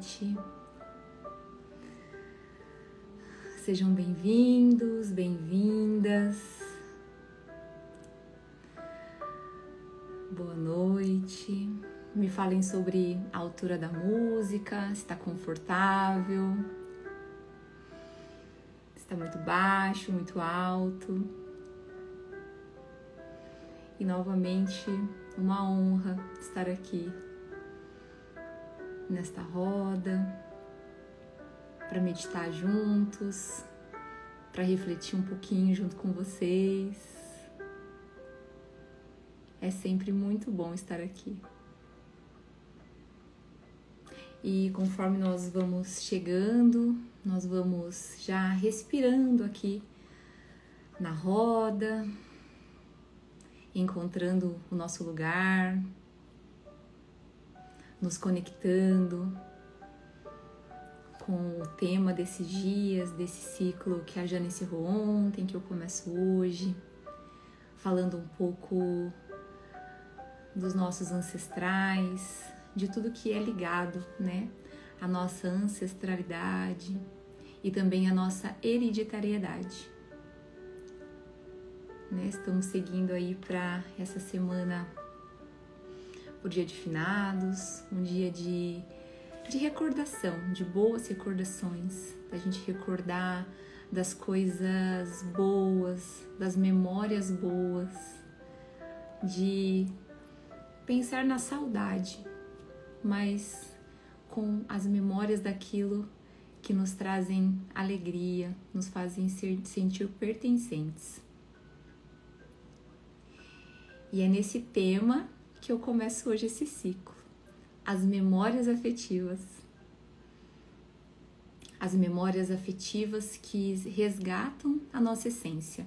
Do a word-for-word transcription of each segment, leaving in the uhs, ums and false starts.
noite. Sejam bem-vindos, bem-vindas. Boa noite. Me falem sobre a altura da música, se está confortável, se está muito baixo, muito alto. E novamente, uma honra estar aqui nesta roda, para meditar juntos, para refletir um pouquinho junto com vocês. É sempre muito bom estar aqui. E conforme nós vamos chegando, nós vamos já respirando aqui na roda, encontrando o nosso lugar, nos conectando com o tema desses dias, desse ciclo que a Jana encerrou ontem, que eu começo hoje, falando um pouco dos nossos ancestrais, de tudo que é ligado, né, à nossa ancestralidade e também à nossa hereditariedade. Né, estamos seguindo aí para essa semana o dia de finados, um dia de, de recordação, de boas recordações, da gente recordar das coisas boas, das memórias boas, de pensar na saudade, mas com as memórias daquilo que nos trazem alegria, nos fazem ser, sentir pertencentes. E é nesse tema que eu começo hoje esse ciclo, as memórias afetivas. As memórias afetivas que resgatam a nossa essência.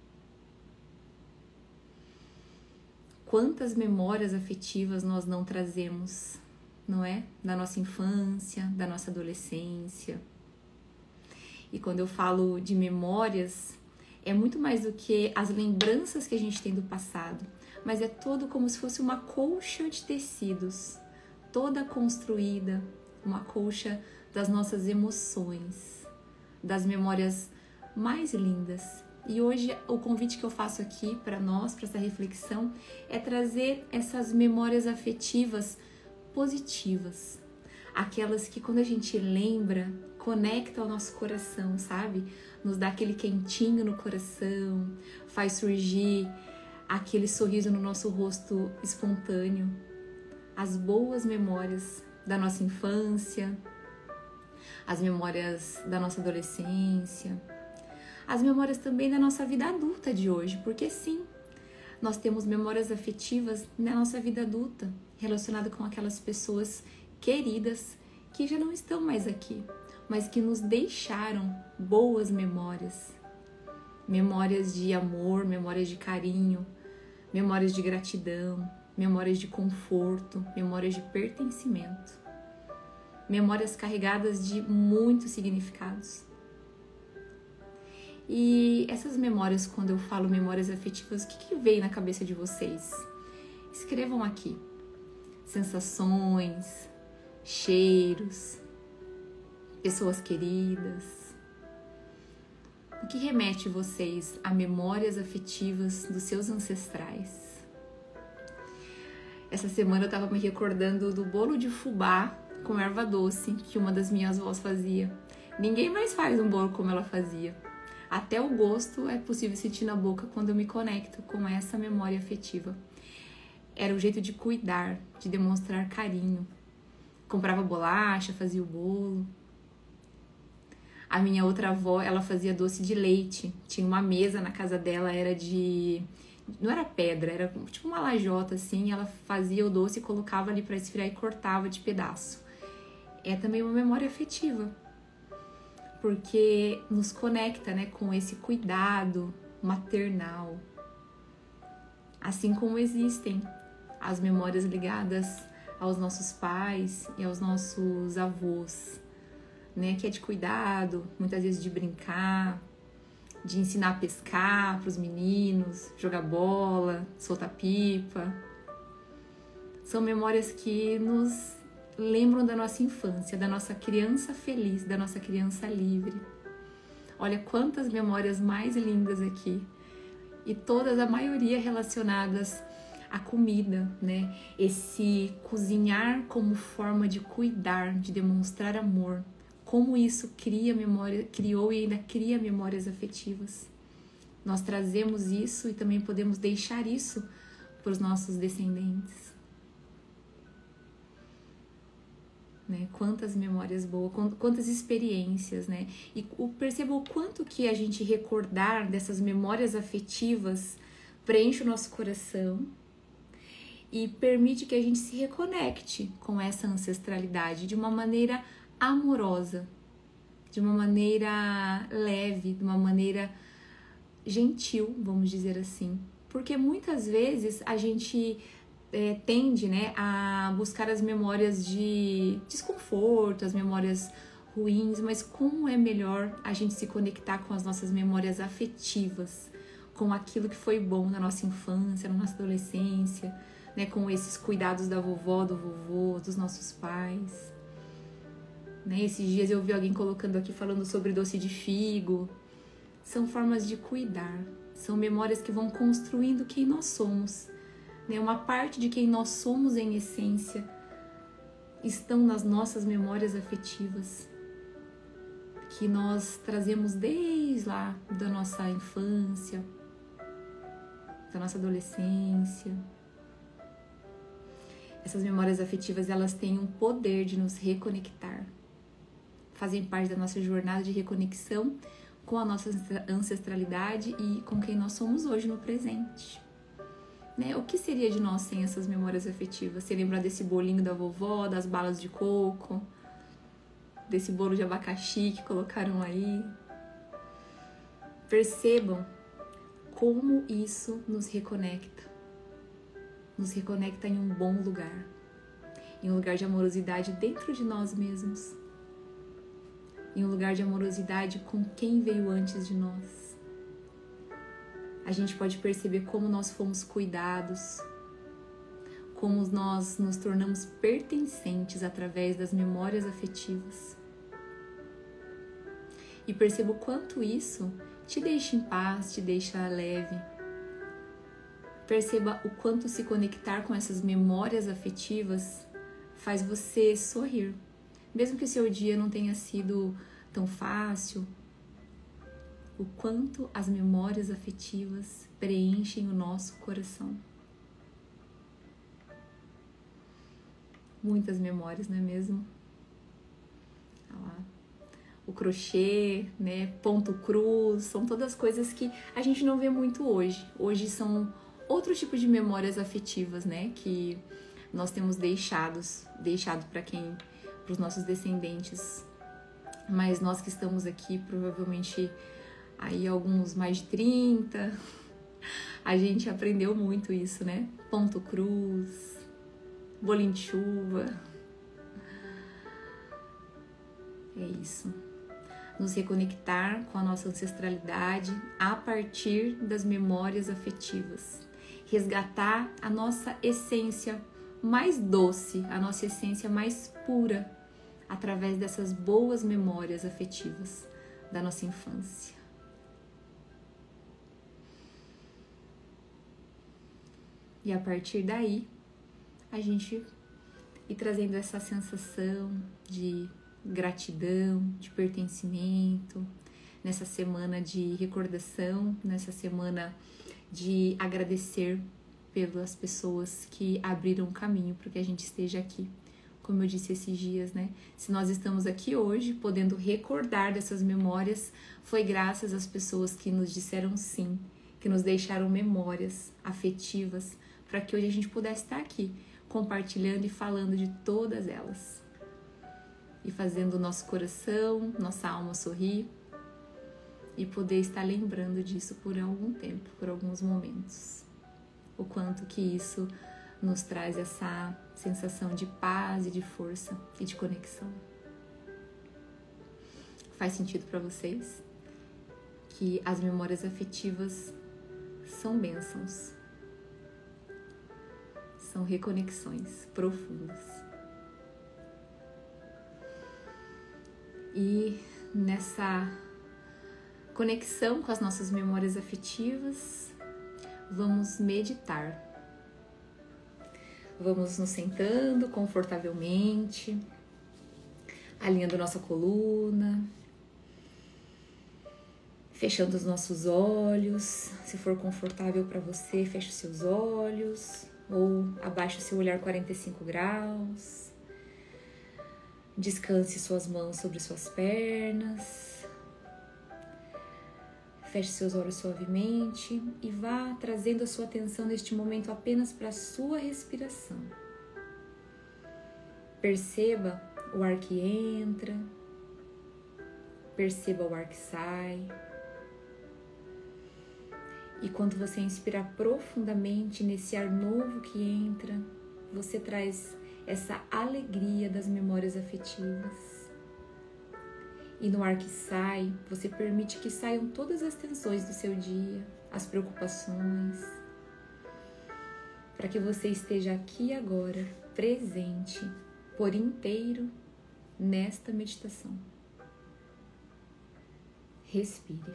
Quantas memórias afetivas nós não trazemos, não é? Da nossa infância, da nossa adolescência. E quando eu falo de memórias, é muito mais do que as lembranças que a gente tem do passado, mas é todo como se fosse uma colcha de tecidos, toda construída, uma colcha das nossas emoções, das memórias mais lindas. E hoje o convite que eu faço aqui para nós, para essa reflexão, é trazer essas memórias afetivas positivas, aquelas que quando a gente lembra, conecta ao nosso coração, sabe? Nos dá aquele quentinho no coração, faz surgir aquele sorriso no nosso rosto espontâneo, as boas memórias da nossa infância, as memórias da nossa adolescência, as memórias também da nossa vida adulta de hoje, porque sim, nós temos memórias afetivas na nossa vida adulta, relacionada com aquelas pessoas queridas que já não estão mais aqui, mas que nos deixaram boas memórias, memórias de amor, memórias de carinho, memórias de gratidão, memórias de conforto, memórias de pertencimento, memórias carregadas de muitos significados. E essas memórias, quando eu falo memórias afetivas, o que, que veio na cabeça de vocês? Escrevam aqui. Sensações, cheiros, pessoas queridas. O que remete vocês a memórias afetivas dos seus ancestrais? Essa semana eu estava me recordando do bolo de fubá com erva doce que uma das minhas avós fazia. Ninguém mais faz um bolo como ela fazia. Até o gosto é possível sentir na boca quando eu me conecto com essa memória afetiva. Era o jeito de cuidar, de demonstrar carinho. Comprava bolacha, fazia o bolo. A minha outra avó, ela fazia doce de leite. Tinha uma mesa na casa dela, era de... não era pedra, era tipo uma lajota assim. Ela fazia o doce e colocava ali para esfriar e cortava de pedaço. É também uma memória afetiva, porque nos conecta, né, com esse cuidado maternal. Assim como existem as memórias ligadas aos nossos pais e aos nossos avós, né, que é de cuidado, muitas vezes de brincar, de ensinar a pescar para os meninos, jogar bola, soltar pipa. São memórias que nos lembram da nossa infância, da nossa criança feliz, da nossa criança livre. Olha quantas memórias mais lindas aqui. E todas, a maioria relacionadas à comida, né? Esse cozinhar como forma de cuidar, de demonstrar amor. Como isso cria memória, criou e ainda cria memórias afetivas. Nós trazemos isso e também podemos deixar isso para os nossos descendentes. Né? Quantas memórias boas, quantas experiências, né? E perceba o quanto que a gente recordar dessas memórias afetivas preenche o nosso coração e permite que a gente se reconecte com essa ancestralidade de uma maneira amorosa, de uma maneira leve, de uma maneira gentil, vamos dizer assim. Porque muitas vezes a gente É, tende, né, a buscar as memórias de desconforto, as memórias ruins, mas como é melhor a gente se conectar com as nossas memórias afetivas, com aquilo que foi bom na nossa infância, na nossa adolescência, né, com esses cuidados da vovó, do vovô, dos nossos pais. Né, esses dias eu vi alguém colocando aqui falando sobre doce de figo. São formas de cuidar, são memórias que vão construindo quem nós somos. Uma parte de quem nós somos em essência estão nas nossas memórias afetivas que nós trazemos desde lá da nossa infância, da nossa adolescência. Essas memórias afetivas, elas têm um poder de nos reconectar, fazem parte da nossa jornada de reconexão com a nossa ancestralidade e com quem nós somos hoje no presente. Né? O que seria de nós sem essas memórias afetivas? Você lembra desse bolinho da vovó, das balas de coco, desse bolo de abacaxi que colocaram aí? Percebam como isso nos reconecta. Nos reconecta em um bom lugar, em um lugar de amorosidade dentro de nós mesmos, em um lugar de amorosidade com quem veio antes de nós. A gente pode perceber como nós fomos cuidados, como nós nos tornamos pertencentes através das memórias afetivas. E perceba o quanto isso te deixa em paz, te deixa leve. Perceba o quanto se conectar com essas memórias afetivas faz você sorrir. Mesmo que o seu dia não tenha sido tão fácil, o quanto as memórias afetivas preenchem o nosso coração. Muitas memórias, não é mesmo? Olha lá. O crochê, né? Ponto cruz, são todas coisas que a gente não vê muito hoje. Hoje são outros tipos de memórias afetivas, né? Que nós temos deixados, deixado para quem, para os nossos descendentes. Mas nós que estamos aqui, provavelmente aí alguns mais de trinta, a gente aprendeu muito isso, né? Ponto cruz, bolinho de chuva. É isso. Nos reconectar com a nossa ancestralidade a partir das memórias afetivas. Resgatar a nossa essência mais doce, a nossa essência mais pura, através dessas boas memórias afetivas da nossa infância. E a partir daí, a gente ir trazendo essa sensação de gratidão, de pertencimento, nessa semana de recordação, nessa semana de agradecer pelas pessoas que abriram o caminho para que a gente esteja aqui. Como eu disse esses dias, né? Se nós estamos aqui hoje, podendo recordar dessas memórias, foi graças às pessoas que nos disseram sim, que nos deixaram memórias afetivas, para que hoje a gente pudesse estar aqui, compartilhando e falando de todas elas. E fazendo o nosso coração, nossa alma sorrir e poder estar lembrando disso por algum tempo, por alguns momentos. O quanto que isso nos traz essa sensação de paz e de força e de conexão. Faz sentido para vocês que as memórias afetivas são bênçãos, são reconexões profundas. E nessa conexão com as nossas memórias afetivas, vamos meditar. Vamos nos sentando confortavelmente, alinhando nossa coluna, fechando os nossos olhos. Se for confortável para você, feche os seus olhos ou abaixe o seu olhar quarenta e cinco graus. Descanse suas mãos sobre suas pernas. Feche seus olhos suavemente e vá trazendo a sua atenção neste momento apenas para a sua respiração. Perceba o ar que entra, perceba o ar que sai. E quando você inspirar profundamente nesse ar novo que entra, você traz essa alegria das memórias afetivas. E no ar que sai, você permite que saiam todas as tensões do seu dia, as preocupações, para que você esteja aqui agora, presente, por inteiro, nesta meditação. Respire.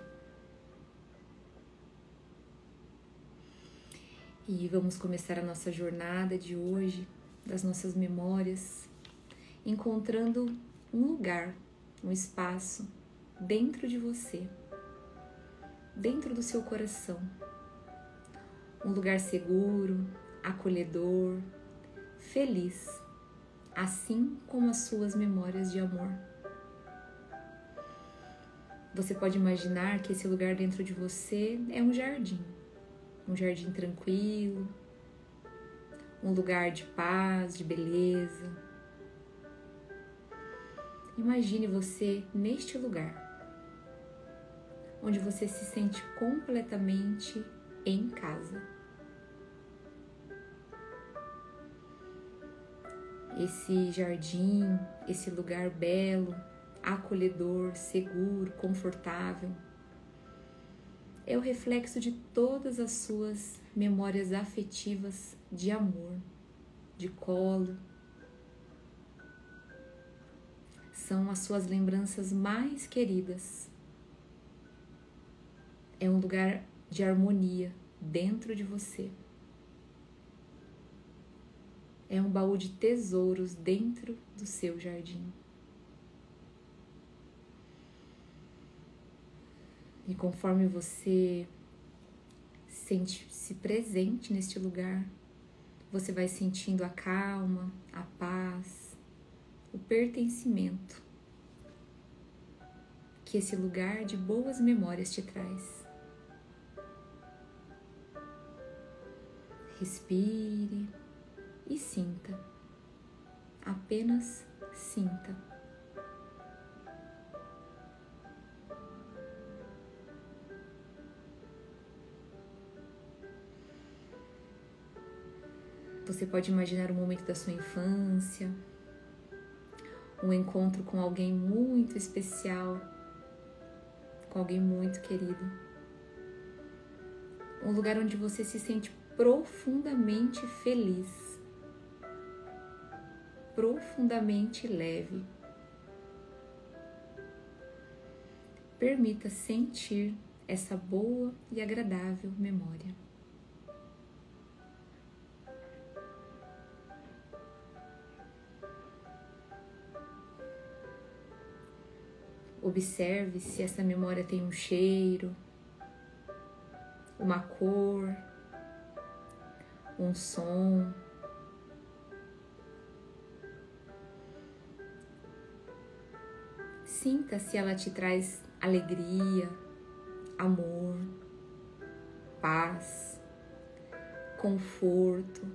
E vamos começar a nossa jornada de hoje, das nossas memórias, encontrando um lugar, um espaço dentro de você, dentro do seu coração. Um lugar seguro, acolhedor, feliz, assim como as suas memórias de amor. Você pode imaginar que esse lugar dentro de você é um jardim, um jardim tranquilo, um lugar de paz, de beleza. Imagine você neste lugar, onde você se sente completamente em casa. Esse jardim, esse lugar belo, acolhedor, seguro, confortável, é o reflexo de todas as suas memórias afetivas de amor, de colo. São as suas lembranças mais queridas. É um lugar de harmonia dentro de você. É um baú de tesouros dentro do seu jardim. E conforme você sente-se presente neste lugar, você vai sentindo a calma, a paz, o pertencimento que esse lugar de boas memórias te traz. Respire e sinta, apenas sinta. Você pode imaginar um momento da sua infância, um encontro com alguém muito especial, com alguém muito querido. Um lugar onde você se sente profundamente feliz, profundamente leve. Permita sentir essa boa e agradável memória. Observe se essa memória tem um cheiro, uma cor, um som. Sinta se ela te traz alegria, amor, paz, conforto.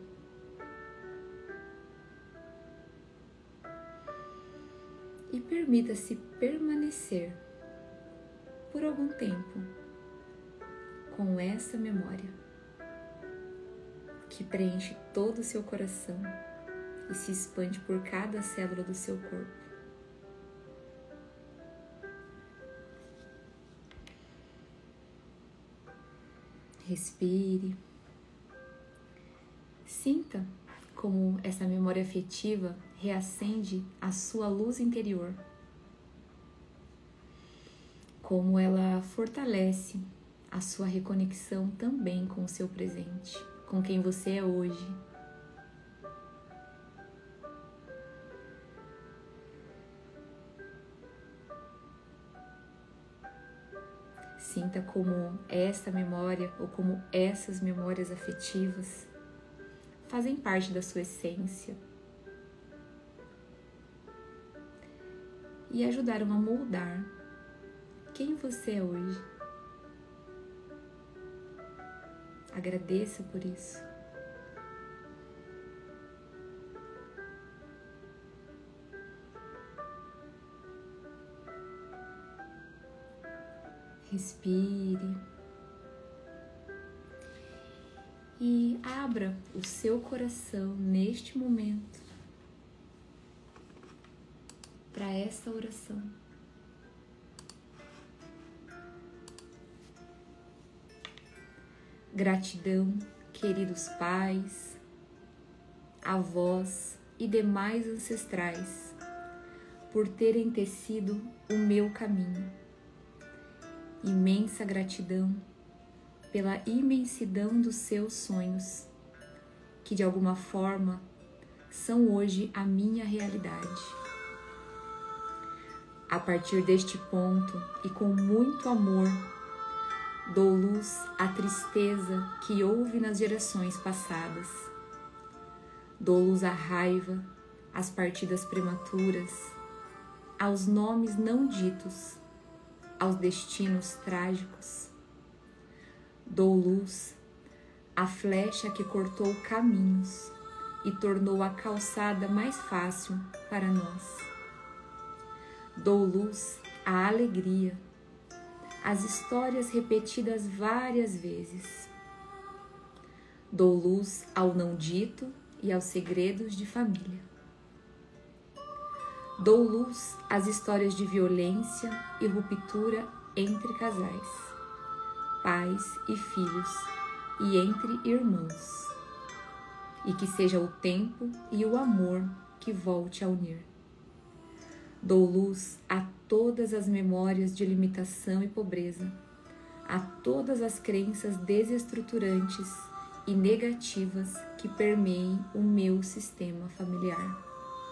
E permita-se permanecer por algum tempo com essa memória que preenche todo o seu coração e se expande por cada célula do seu corpo. Respire. Sinta como essa memória afetiva reacende a sua luz interior. como ela fortalece a sua reconexão também com o seu presente, com quem você é hoje. Sinta como esta memória ou como essas memórias afetivas fazem parte da sua essência e ajudaram a moldar quem você é hoje. Agradeça por isso. Respire e abra o seu coração neste momento para esta oração. Gratidão, queridos pais, avós e demais ancestrais, por terem tecido o meu caminho. Imensa gratidão pela imensidão dos seus sonhos, que de alguma forma são hoje a minha realidade. A partir deste ponto e com muito amor, dou luz à tristeza que houve nas gerações passadas. Dou luz à raiva, às partidas prematuras, aos nomes não ditos, aos destinos trágicos. Dou luz à flecha que cortou caminhos e tornou a calçada mais fácil para nós. Dou luz à alegria, às histórias repetidas várias vezes. Dou luz ao não dito e aos segredos de família. Dou luz às histórias de violência e ruptura entre casais, pais e filhos e entre irmãos. E que seja o tempo e o amor que volte a unir. Dou luz a todas as memórias de limitação e pobreza, a todas as crenças desestruturantes e negativas que permeiem o meu sistema familiar.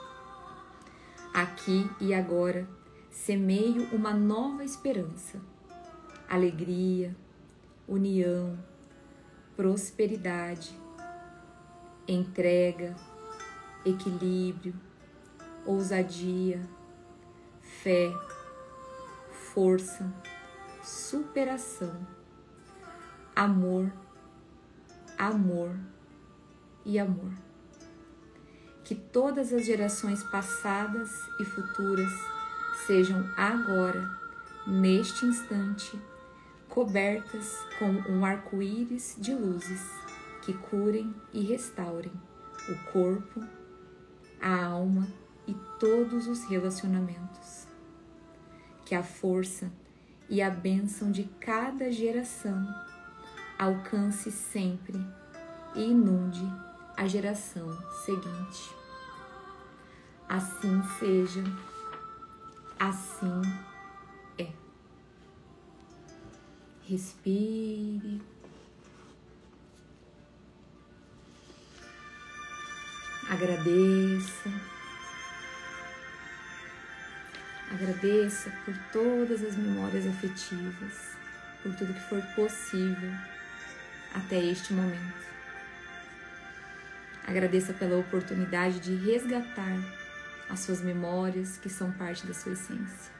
Aqui e agora, semeio uma nova esperança, alegria, união, prosperidade, entrega, equilíbrio, ousadia, fé, força, superação, amor, amor e amor. Que todas as gerações passadas e futuras sejam agora, neste instante, cobertas com um arco-íris de luzes que curem e restaurem o corpo, a alma e todos os relacionamentos. Que a força e a bênção de cada geração alcance sempre e inunde a geração seguinte. Assim seja, assim é. Respire. Agradeça. Agradeça por todas as memórias afetivas, por tudo que foi possível até este momento. Agradeça pela oportunidade de resgatar as suas memórias que são parte da sua essência.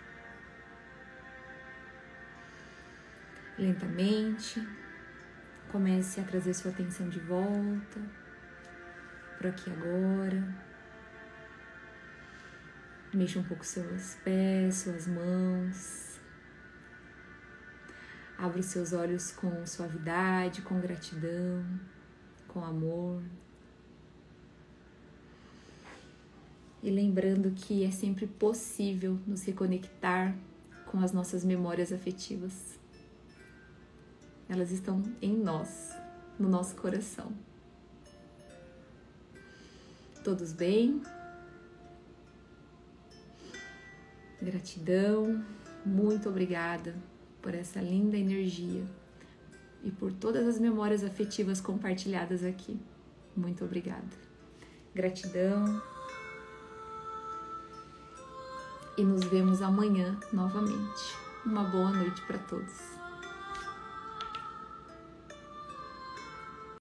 Lentamente, comece a trazer sua atenção de volta para aqui agora. Mexa um pouco seus pés, suas mãos. Abra os seus olhos com suavidade, com gratidão, com amor. E lembrando que é sempre possível nos reconectar com as nossas memórias afetivas. Elas estão em nós, no nosso coração. Todos bem? Gratidão. muito obrigada por essa linda energia e por todas as memórias afetivas compartilhadas aqui. Muito obrigada. Gratidão. E nos vemos amanhã novamente. Uma boa noite para todos.